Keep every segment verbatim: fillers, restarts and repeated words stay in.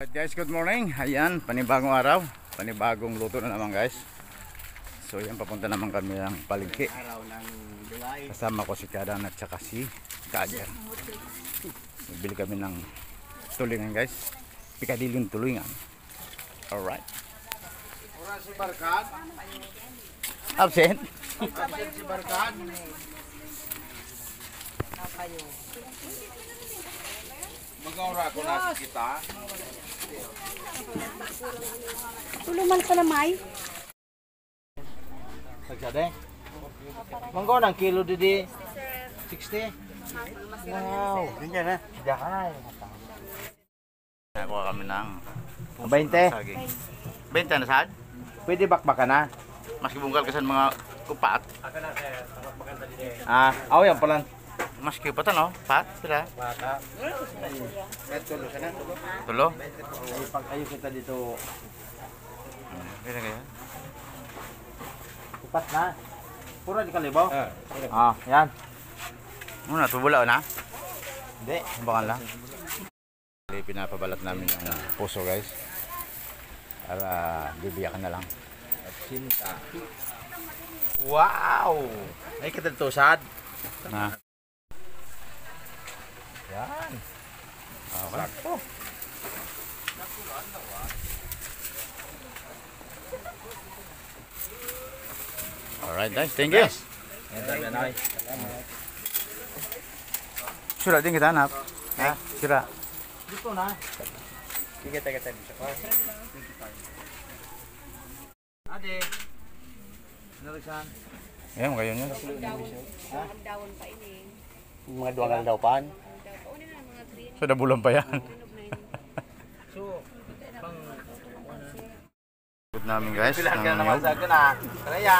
Alright guys, good morning. Ayan, panibagong araw, panibagong luto na naman guys. So yan, papunta naman kami ng palengke. Kasama ko si Kadan at saka si Kajan. Bili kami ng tulingan guys. Pikadiling tulingan. Alright. Ora si Barkad. Absent. Absent si Barkad. Mag-aura ko na kita. Tuluman pa na may. Pagsade. Manggo ng kilo didi. sixty. Wow, ganyan na. Dahay. Nakuha kami ng twenty. twenty na sad? Pwede bakbakan na. Maski bungkal kasan mga kupat. Ah, aw yan pala. Maski patan no? Pat, sila. Bata. Kahit tulo ka na. Tulo? Pag kayo kita dito. Kaya kaya. Upat na. Pura di kalibaw. Ah, yan. Muna, tubula na? Hindi. Bakan lang. Pinapabalat namin yung puso guys. Para bibiyakan na lang. At sinta. Wow! Ay katantusad. Na. Yan. Okay. Sakto. Alright guys, thank you. Yan tayo na. Sura din kita hanap. Ha? Sura. Dito na. Sige, tayo tayo dito. Ade. Narisan. Ayan, kayo nyo. Dawon pa ini. Mga duwangan daw pan. So, nabulan pa yan. So, pang... Good namin guys. Pilahan ka ng naman niyog. sa akin ah. Kaya.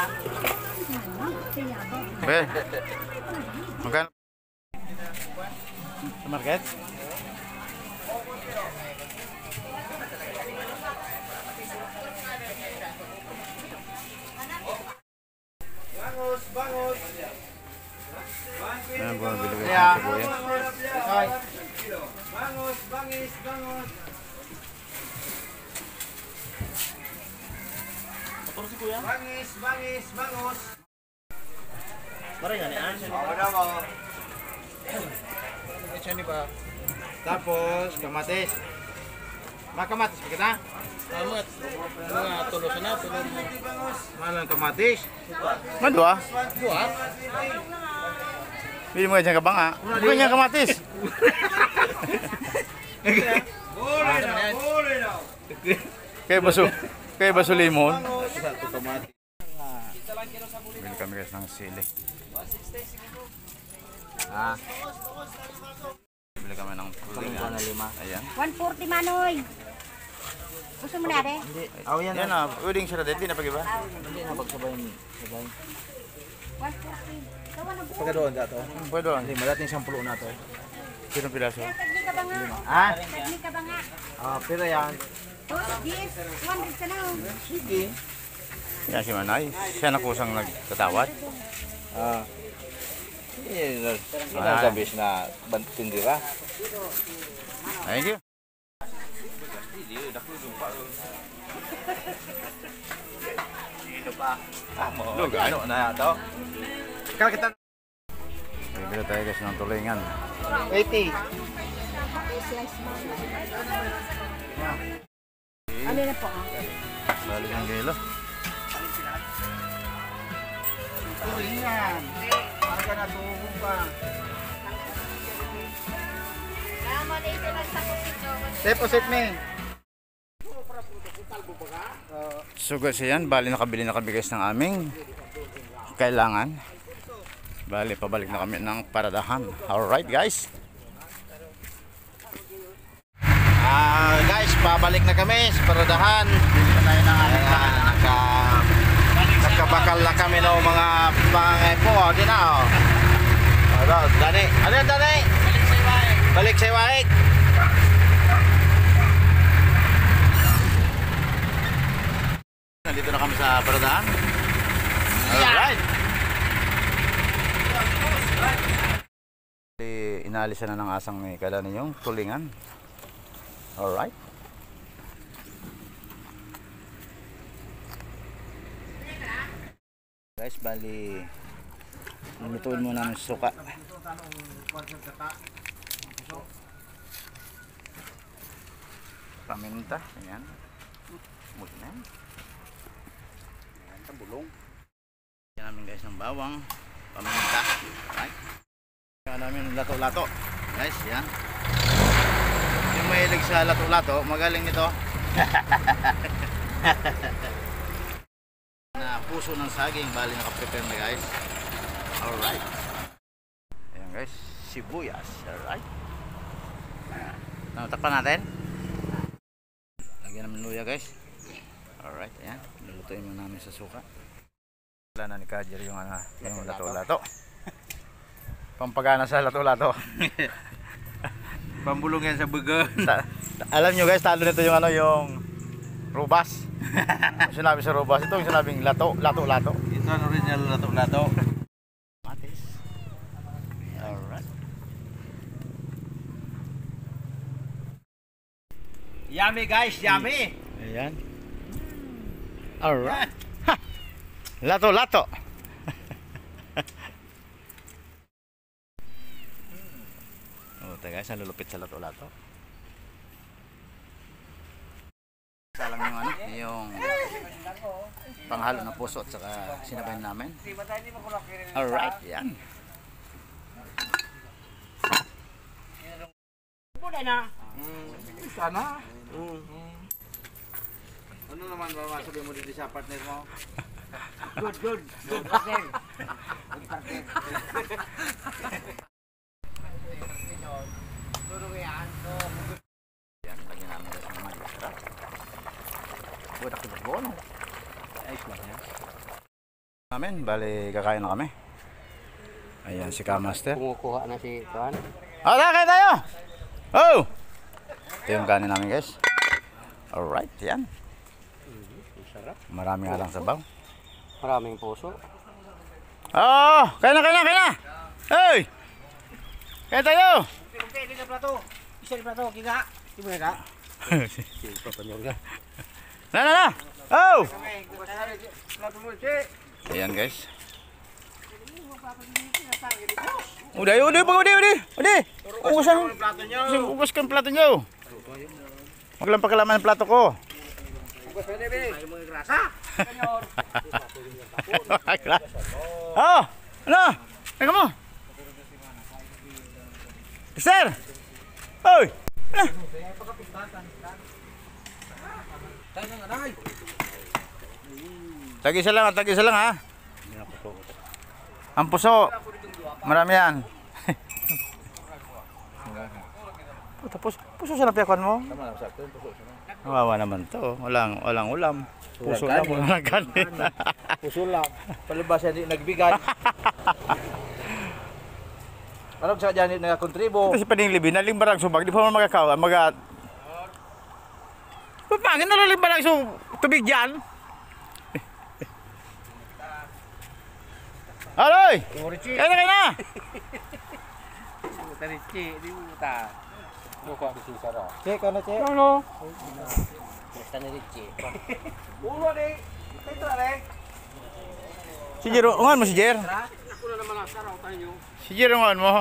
Be. Magkano? Sa market? Bangus, bangus. Ayan, bumabili guys Kaya. ng sibuyas. Ay. Bangus, bangis, bangus. Motor si kuya? Bangis, bangis, bangus. Parang yan yan. Oo na mo. Ito ni pa. Tapos, kamatis. Makamatis pa kita? Kamat. Mga tulos na, tulos mo. Malang kamatis. Madua. Dua. Bili mo dyan kabanga. Bukan niya kamatis. Boleh na, boleh na. Kaya baso. Kaya baso limon. Satu kamatis. Bili kami guys ng sili. Ah, Bili kami ng tulingan. lima. Ayan. one forty manoy. Gusto mo na rin? Hindi. Aw yan. Yan na. Pwedeng siya na din. na pag-iba. Hindi na pagsabayin. Sabay. one forty. Tawa na po. Pagka doon dato. Pwede doon. Hindi, malating sampulo na to. Sinong pilaso? Tagni ka ba nga? Ah? Tagni ka ba nga? Ah, pero yan. Oh, yes. one hundred ka na. Sige. Yan si Manay. Siya na kusang nagtatawad. Ah. Ini Ah. sabis na tindira. Thank you. Ito pa. Ah, mo. Lugay. Ano na to? Kala kita Bibili tayo guys ng tulingan. eighty. Ano na po? ah? Bali ng kilo. Tulingan. Aga na tuhog pa. Deposit me. So guys, yan. Bali nakabili na kami guys ng aming kailangan. Bali, pabalik na kami ng paradahan. Alright guys. Ah, guys, pabalik na kami sa paradahan. Bili na tayo ng aming naka Nakabakal na kami ng mga pangepo. O, di na o. Ano, Dani? Ano yan, Dani? Balik sa iwait. Balik sa iwait. Nandito na kami sa paradahan. Alright. Inalisan na ng asang ni Kadan yung tulingan. Alright. Guys, bali lutuin muna ng suka. Paminta, ayan. Muli na yan. Ayan, tabulong. Yan namin guys ng bawang, paminta. Right? Yan namin lato-lato. Guys, yan. Yung mahilig sa lato-lato, magaling nito. Na puso ng saging, bali naka-prepare na guys. Alright. Ayan guys, sibuyas. Alright. Takpan natin. Lagyan namin luya guys. Alright, ayan. Lulutuin mo namin sa suka. Wala na ni Kajer yung, ano, yung lato-lato. Pampagana sa lato-lato. Pambulong yan sa burger. Ta alam nyo guys, talo nito yung ano, yung rubas. Sinabi sa rubas, ito yung sinabing lato, lato-lato. Ito ang original lato-lato. Matis. Alright. Yummy guys, yummy. Ayan. Alright. Ha! Lato-lato. Oh, tayo guys, ang lulupit sa lato-lato. Isa lang yung ano, yung panghalo ng puso at saka sinabayan namin. Alright, yan. Buday na. Sana. Ano naman ba masabi mo dito sa partner mo? Good, good. Good partner. Good partner. Yan, lagyan namin guys ng mga sarap. Buwan ako ng bono. Ayos lang yan. Namin, bali kakain na kami. Ayan si Kamaster. Kumukuha na si Tuan. Oh, kakain tayo! Oh! Ito yung kanin namin guys. Alright, yan. Sarap. Marami nga lang sabaw. Maraming puso. Oh! Kaya na, kaya na, kaya na! Hey! Kaya tayo! Okay, okay, plato. Isa di plato, kiga. Di mo na. Na, na, na! Oh! Plato mo, che. Ayan guys. Udah, udah, udah, udah, udah, udah. Ubusan, ubus kan plato nyo. Maglang pagkalaman ng plato ko. Ubus pwede, be. Ay mo grasa. Kanyor. Oh, ano? Teka mo. Sir. Oy. Ano? Tag-isa lang, tag-isa lang ha. Ang puso. Marami yan. Tapos, puso sa napyakuan mo? Kawawa naman to. Walang, walang ulam. Puso lang, walang kanin. Puso lang. Palibas yan di nagbigay. Ano sa dyan nag-contribo? Kasi paning libi, naling barang subag, di pa man magkakawa, maga... Pagpangin na naling barang so, tubig dyan. Aloy! Kaya na, kaya na! Puta ni che, di puta. Buka di sisa ra. Che, kano che? Ano? Puta ni che. Ulo di. Ito na rin. Si Jero, ungan mo si Jer? Ako na naman ang saraw tayo. Si Jer, ungan mo.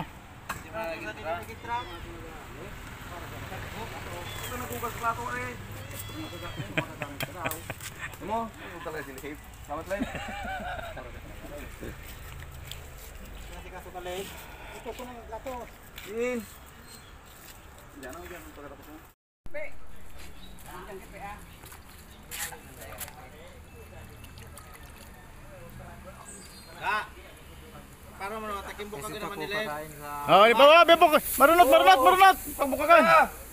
Mo, ito talaga silihip. Salamat lang. Ito ko ng plato. Din. Kak, para mo naman takimbok ka naman nila. Oh, di pa ba? Bebok! Marunot, marunot, marunot! Pagbuka ka!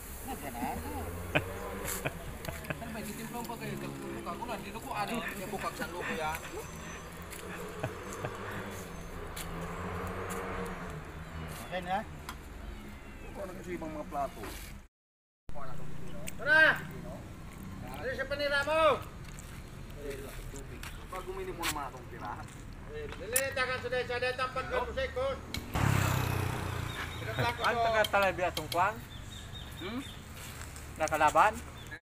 Okay na? Ito na kasi ibang mga plato. Tara! Ano siya panira mo? Pag umini mo naman itong tirahan. Dili, takan sa desa, desa, tampat ka po sa ikos. Ang taga talabi atong kwan? Hmm? Nakalaban?